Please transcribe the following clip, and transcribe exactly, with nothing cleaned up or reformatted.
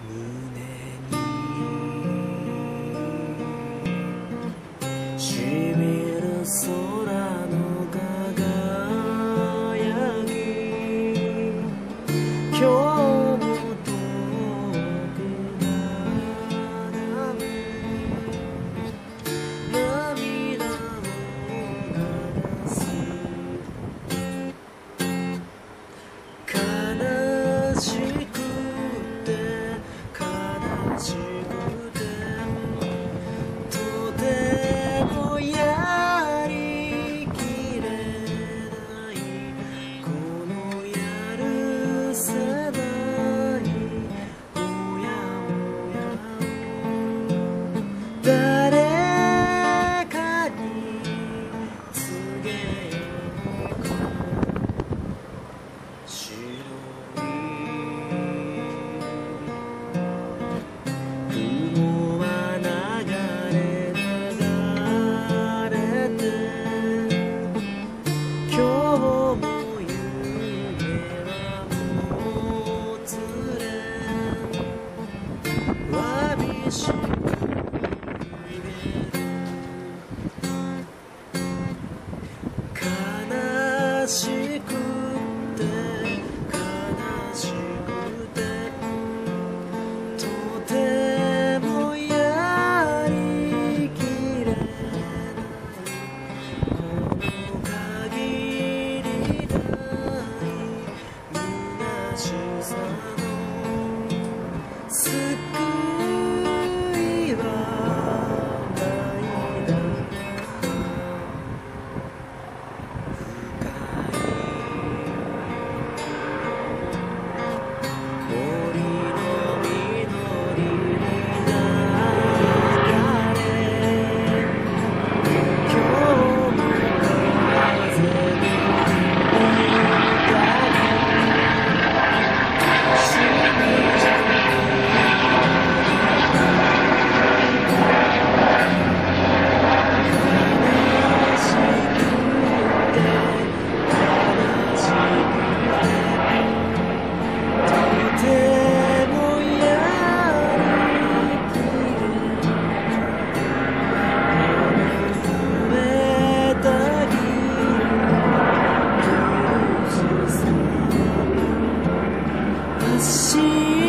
しみる空の輝き、今日も遠くから涙を流す。悲しくて悲しくてとてもやりきれない、このやるせないもやもやを誰かに告げようか。白い雲は流れ流れて、今日も夢はもつれ、わびしく逃げる。悲しくて悲しくてとてもやりきれない、この限りない虚しさの救いはないだろうか。森の緑に流れ、今日も風に吹いたり、しみじみし